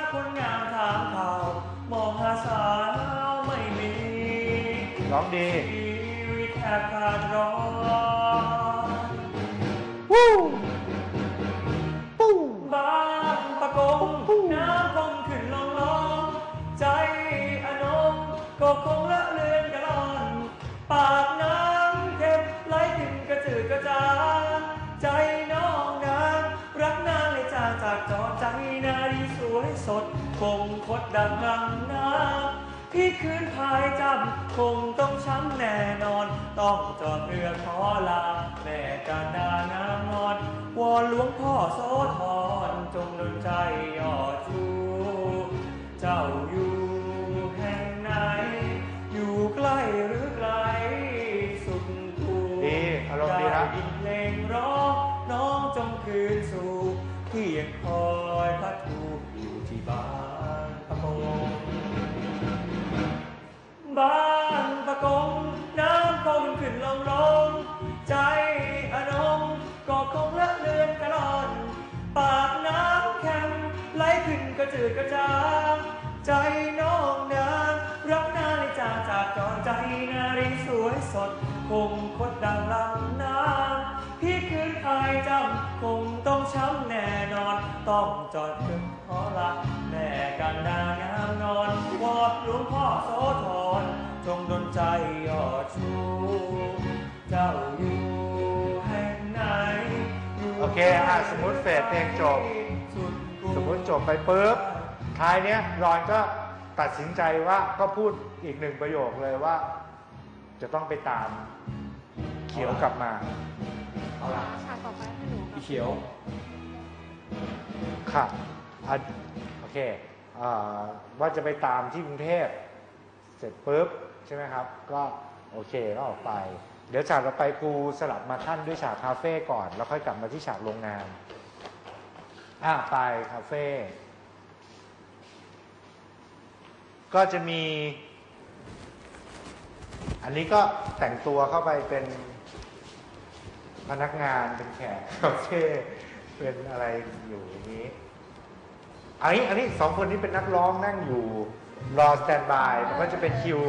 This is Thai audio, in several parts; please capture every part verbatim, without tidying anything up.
คนงามถามข่าวมองหาสาวไม่มีร้องดีชีวิตแทบขาดร้อนวู้ปู้บางปะกงน้ำคงขึ้นลงลงใจอนงก็คงละเลือนกระลอนปากน้ำเค็มไหลขึ้นกระจืดกระจางใจน้องนางรักนางเลยจากจากจอใจนาดีสวยสดคงคดดังรังน้ำพี่คืนพายจำคงต้องช้ำแน่นอนต้องจอดเรือขอลาแม่การดาน้ำนอนวอนหลวงพ่อโสธรจงดลใจย่อชูเจ้าอยู่แห่งไหนอยู่ใกล้หรือไกลสุดทูดีอารมณ์ดีนะยินเพลงร้องน้องจงคืนสู่ที่ยังคอยพระทูอยู่ที่บ้านปะกงบ้านปะกงน้ำคงขึ้นลงลงใจอนงก็คงละเลือนกระลอนปากน้ำแข็งไหลขึ้นกระจืดกระจางใจน้องนางรักนาฬิจาจากจรใจนารีสวยสดคงคดดังลำน้ำพี่คืนไอจำคงต้องช้ำแน่นอนต้องจอดถึงขอลาแม่กันนางามนอนวอดหลวงพ่อโสธรจงดลใจย่อชูเจ้าอยู่แห่งไหนโอเคอ่ะสมมติเฟสเพลงจบสมมติจบไปปุ๊บท้ายเนี้ยรอนก็ตัดสินใจว่าก็พูดอีกหนึ่งประโยคเลยว่าจะต้องไปตามเขียวกลับมาเอาละฉากต่อไปให้หนูพี่เขียวค่ะอ่ะโอเคอ่าว่าจะไปตามที่กรุงเทพเสร็จปุ๊บใช่ไหมครับก็โอเคก็ออกไปเดี๋ยวฉากต่อไปครูสลับมาขั้นด้วยฉากคาเฟ่ก่อนแล้วค่อยกลับมาที่ฉากโรงงานอ่ะไปคาเฟ่ก็จะมีอันนี้ก็แต่งตัวเข้าไปเป็นพนักงานเป็นแขกคาเฟ่เป็นอะไรอยู่อย่างนี้อันนี้อันนี้สองคนนี้เป็นนักร้องนั่งอยู่รอสแตนบายมันก็จะเป็นคิว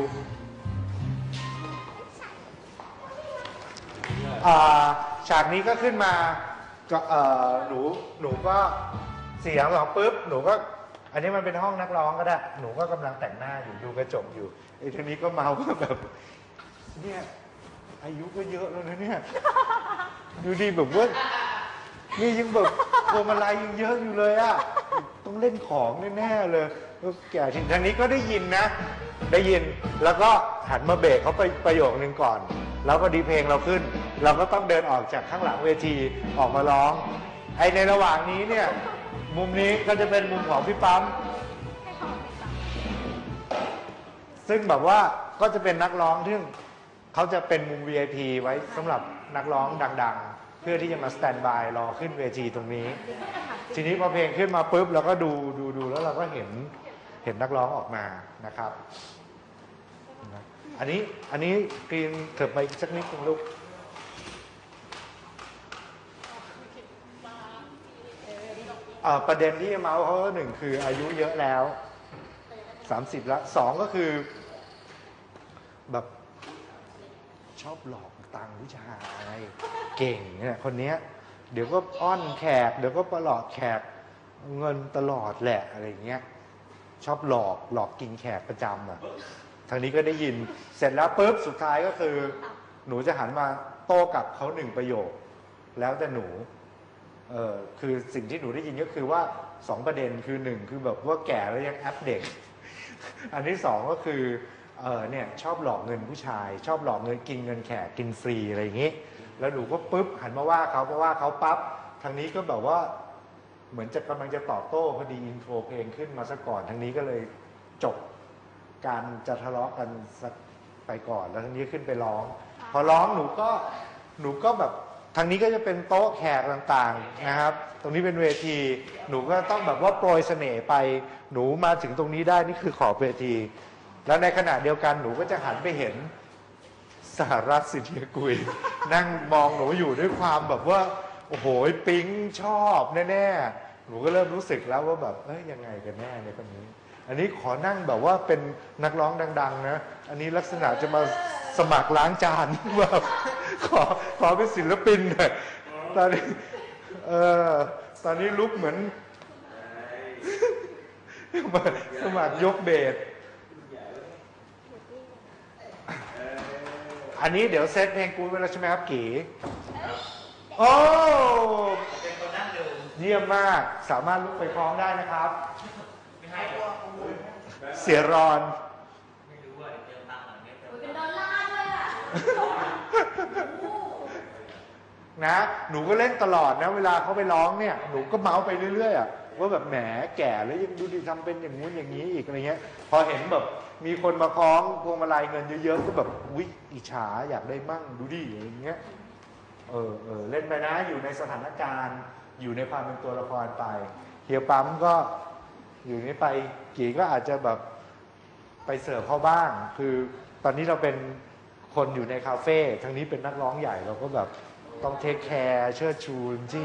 ฉากนี้ก็ขึ้นมาก็หนูหนูก็เสียงหรอกปุ๊บหนูก็อันนี้มันเป็นห้องนักร้องก็ได้หนูก็กำลังแต่งหน้าอยู่ดูกระจกอยู่ไอ้ทีนี้ก็เมาก็แบบเนี่ยอายุก็เยอะแล้วนะเนี่ยดูดีแบบว่านี่ยังแบบพวงมาลัยยังเยอะอยู่เลยอ่ะต้องเล่นของแน่ๆเลยแก่ทีนี้ก็ได้ยินนะได้ยินแล้วก็หันมาเบรกเขาไปประโยคนึงก่อนแล้วก็ดีเพลงเราขึ้นเราก็ต้องเดินออกจากข้างหลังเวทีออกมาร้องไอในระหว่างนี้เนี่ยมุมนี้ก็จะเป็นมุมของพี่ปั๊มซึ่งแบบว่าก็จะเป็นนักร้องที่เขาจะเป็นมุม วี ไอ พี ไว้สำหรับนักร้องดังๆเพื่อที่จะมาสแตนบายรอขึ้นเวทีตรงนี้ทีนี้พอเพลงขึ้นมาปุ๊บเราก็ดูดูดูแล้วเราก็เห็นเห็นนักร้องออกมานะครับอันนี้อันนี้กรีนเถิบไปสักนิดนึงลูกประเด็นที่เมาส์เขาหนึ่งคืออายุเยอะแล้วสามสิบแล้วสองก็คือแบบชอบหลอกตังค์ผู้ชายเก่งเนี่ยคนนี้เดี๋ยวก็อ้อนแขกเดี๋ยวก็ประหลอกแขกเงินตลอดแหละอะไรเงี้ยชอบหลอกหลอกกินแขกประจำอ่ะทางนี้ก็ได้ยินเสร็จแล้วปุ๊บสุดท้ายก็คือหนูจะหันมาโต้กับเขาหนึ่งประโยคแล้วแต่หนูเออคือสิ่งที่หนูได้ยินก็คือว่าสองประเด็นคือหนึ่งคือแบบว่าแก่แล้วยังแอปเด็กอันที่สองก็คือเออเนี่ยชอบหลอกเงินผู้ชายชอบหลอกเงินกินเงินแขกกินฟรีอะไรอย่างงี้แล้วหนูก็ปุ๊บหันมาว่าเขาเพราะว่าเขาปั๊บทางนี้ก็แบบว่าเหมือนจะกำลังจะตอบโต้พอดีอินโทรเพลงขึ้นมาซะก่อนทางนี้ก็เลยจบการจะทะเลาะกันสักไปก่อนแล้วทางนี้ขึ้นไปร้องพอร้องหนูก็หนูก็แบบทางนี้ก็จะเป็นโต๊ะแขกต่างๆนะครับตรงนี้เป็นเวทีหนูก็ต้องแบบว่าโปรยเสน่ห์ไปหนูมาถึงตรงนี้ได้นี่คือขอบเวทีแล้วในขณะเดียวกันหนูก็จะหันไปเห็นสหรัฐสิทธิกุลนั่งมองหนูอยู่ด้วยความแบบว่าโอ้โหปิ๊งชอบแน่ๆนูก็เริ่มรู้สึกแล้วว่าแบบเอ้ยยังไงกันแน่ในคนนี้อันนี้ขอนั่งแบบว่าเป็นนักร้องดังๆนะอันนี้ลักษณะจะมาสมัครล้างจานแบบขอขอเป็นศิลปินหน่อยตอนนี้เออตอนนี้ลุกเหมือนมาสมัครยกเบสอันนี้เดี๋ยวเซตเพลงกูไว้แล้วใช่ไหมครับกีโอ้เยี่ยมมากสามารถลุกไปคล้องได้นะครับเสียรอนเป็นดอลลาร์ด้วยอ่ะนะหนูก็เล่นตลอดนะเวลาเขาไปร้องเนี่ยหนูก็เมาส์ไปเรื่อยๆอ่ะว่าแบบแหมแก่แล้วยังดูดีทำเป็นอย่างงู้นอย่างนี้อีกอะไรเงี้ยพอเห็นแบบมีคนมาคล้องพวงมาลัยเงินเยอะๆก็แบบวิอิจฉาอยากได้มั่งดูดิอะไรเงี้ยเออเออเล่นไปนะอยู่ในสถานการณ์อยู่ในความเป็นตัวละครไปเฮียปั๊มก็อยู่นี้ไปกี่ก็อาจจะแบบไปเสิร์ฟเขาบ้างคือตอนนี้เราเป็นคนอยู่ในคาเฟ่ทางนี้เป็นนักร้องใหญ่เราก็แบบต้องเทคแคร์เชิดชูที่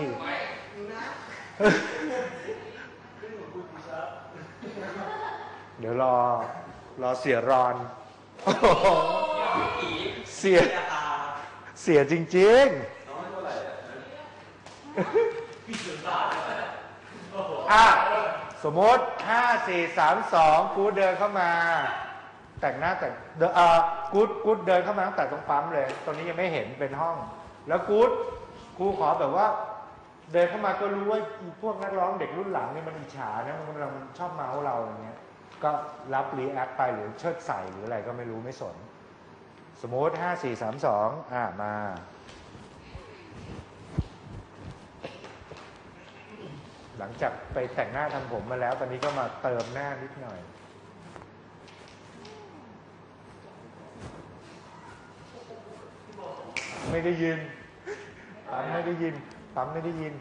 เดี๋ยวรอรอเสียรอนเสียเสียจริงๆอ่ะสมมติห้าสี่สามสองกูเดินเข้ามาแต่งหน้าแต่งเอ่อกูดกูดเดินเข้ามาตั้งแต่ตรงปั๊มเลยตอนนี้ยังไม่เห็นเป็นห้องแล้วกูดกูขอแบบว่าเดินเข้ามาก็รู้ว่าพวกนักร้องเด็กรุ่นหลังนี่มันอิจฉานะมันมันชอบเมาส์เราอย่างเงี้ยก็รับรีแอคไปหรือเชิดใส่หรืออะไรก็ไม่รู้ไม่สนสมมติห้าสี่สามสองอ่ะมาหลังจากไปแต่งหน้าทำผมมาแล้วตอนนี้ก็มาเติมหน้านิดหน่อยไม่ได้ยินปั๊มไม่ได้ยินปั๊มไม่ได้ยิน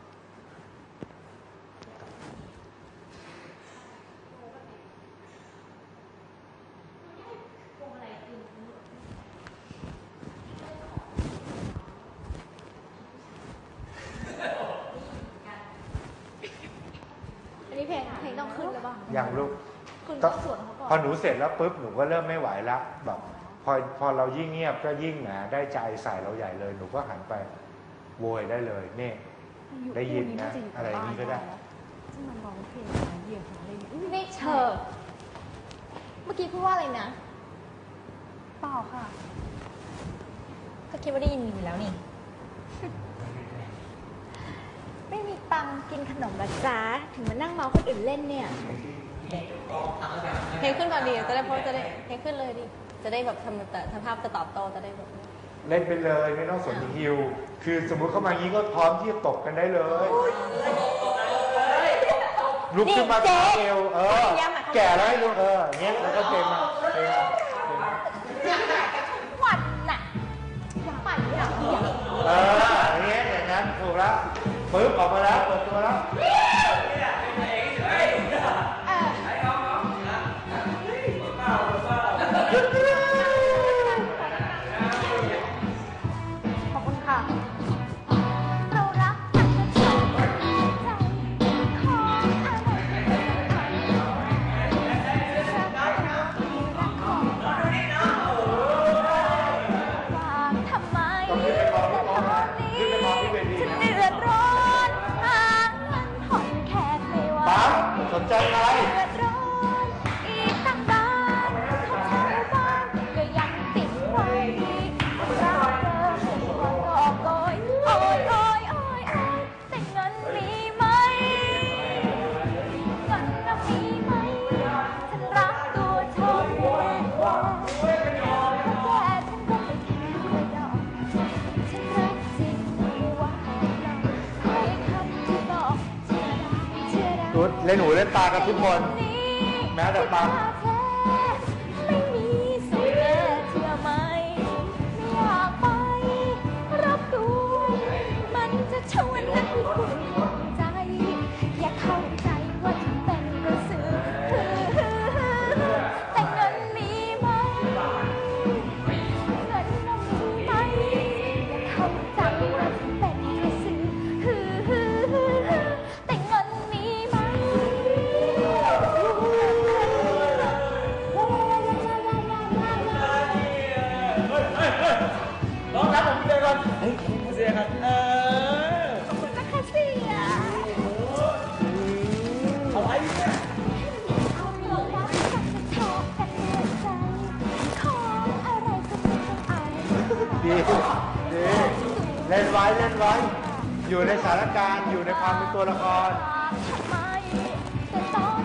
อันนี้เพลงเพลงต้องขึ้นหรือเปล่าอย่างลูกคุณก็สวนเขาก่อนพอหนูเสร็จแล้วปุ๊บหนูก็เริ่มไม่ไหวละแบบพอพอเรายิ่งเงียบก็ยิ่งแหมได้ใจใส่เราใหญ่เลยหนูก็หันไปโวยได้เลยนี่ได้ยินนะอะไรนี้ก็ได้ที่มันร้องเพลงเหยียบอะไรนี่เธอเมื่อกี้พูดว่าอะไรนะเปล่าค่ะก็คิดว่าได้ยินอยู่แล้วนี่ไม่มีตังกินขนมละจ้าถึงมานั่งเมาคนอื่นเล่นเนี่ยเพลงขึ้นก่อนดีจะได้เพราะจะได้เพลงขึ้นเลยดิจะได้แบบทำแต่ทำภาพจะตอบโต้จะได้แบบเล่นไปเลยไม่ต้องสนฮิวคือสมมุติเข้ามางี้ก็พร้อมที่จะตกกันได้เลยลุกขึ้นมาขาเอวเออแก่แล้วให้ลุกเออเงี้ยแล้วก็เพลงมาเพลงมาหวั่นน่ะปั่นอ่ะเอออย่างเงี้ยอย่างนั้นถูกแล้วปึ๊บออกมาแล้วเปิดตัวแล้วขอบคุณค่ะเรารักกันจนสองใจขออะไรรักของฝากทำไมตอนนี้ฉันเดือดร้อนหาเงินผ่อนแค่ไม่ไหวสนใจไหมเดือดร้อนอีกตั้งบ้านถ้าเช่าบ้านก็ยังติดไว้เราเดินหัวงอกโอยโอยโอยโอยโอยแต่เงินมีไหมเงินน่ะมีไหมฉันรักตัวเธอแน่แน่แต่ฉันก็ไม่แค่กระดอกฉันรักจริงไม่ว่าเราให้คำที่บอกเชื่อได้เชื่อได้รุดเล่นหนูเล่นตากับทุกคนแม้แต่ปั๊มไม่มีสุขแน่เชื่อไหมไม่อยากไปรับรู้มันจะชวนให้คุณห่วงใจอย่าเข้าใจว่าฉันเป็นกระสือแต่เงินมีไหมเงินน่ะมีไหมอย่าเข้าใจว่าฉันเป็นกระสือแต่เงินครับเฮ้ยเสียครับเออขอบคุณนะคะเสียอะไรเนี่ยเอาบอกว่าฉันจะชอบกันเหมือนใจของอะไรก็ไม่ต้องอายดีดีเล่นไว้เล่นไว้ อยู่ในสถานการณ์อยู่ในความเป็นตัวละครทำไมจะต้อง